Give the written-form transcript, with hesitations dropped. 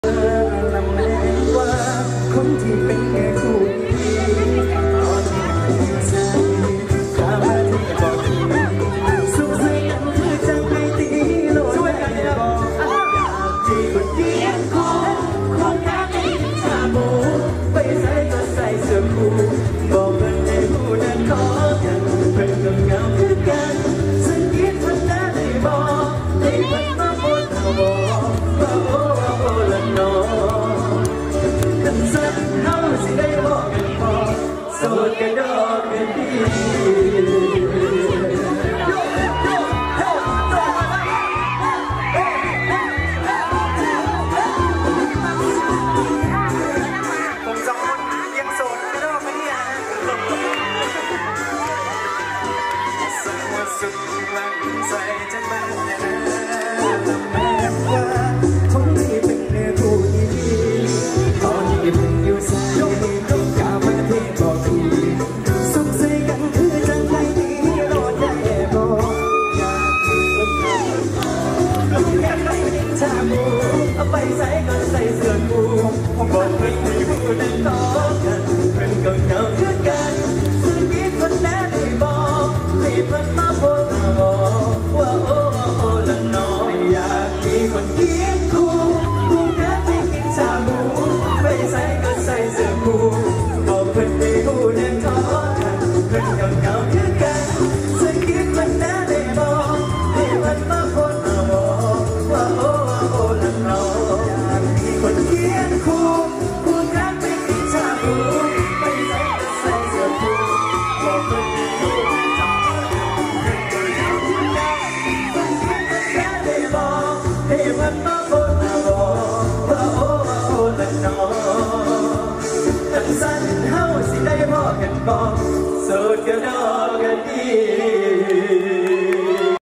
คนที่เป็นแค่คู่ตอนที่อยู่ใส่ข้ามาที่บอกสุขใจกันคือจังไม่ตีโลดช่วยกันได้บอกอยากที่คนเดียวคนงานไม่ชาบูไปใส่ก็ใส่เสื้อคู่บอกเพื่อนให้ผู้นั้นขอกันเพื่อนกับเงาคือกันสังเกตคนนั้นได้บอกได้เพิ่งมาพูดเอาบอกว่าโอ้ละน้องสักเท่าสิได้บอกกันพอโสดกันดอกกันดีผมสองคนยังโสดกันดอกกันเนี่ยสักวันสุดหลังใจจะเป็นแม้ว่าคนที่เป็นเนื้อคู่นี้ตอนนี้เป็นอยู่ใส่ต้องกามาเทบอกทีสุขใจกันคือจังไรดีรอดแย่บอกอยากที่คนทำลูกแค่ไม่ได้ชาบูเอาไปใส่ก็ใส่เสื้อกูบอกเพื่อนให้ผู้นั้นต่อกันเพื่อนก็เงาคือกันซึ่งมีคนแน่ได้บอกให้เพื่อนมาพูดมาบอกว่าโอ้ละน้อยอยากมีคนเคียงคู่คู่กันไม่กินชาบูไปใส่ก็ใส่เสื้อกูบอกเพื่อนให้ผู้นั้นต่อกันเพื่อนก็เงาคือกันซึ่งมีคนแน่ได้บอกให้เพื่อนมาพูดมาบอกว่าโอ้ละน้อยอยากมีคนเคียงคู่คู่กันไม่กินชาบูไปใส่ก็ใส่เสื้อกูบอกเพื่อนให้ผู้นั้นต่อให้มันมาพูดมาบอกว่าโอ้ละน้อยจังสันเฮาสิได้พอกันบอกโสดกันดอกกันดี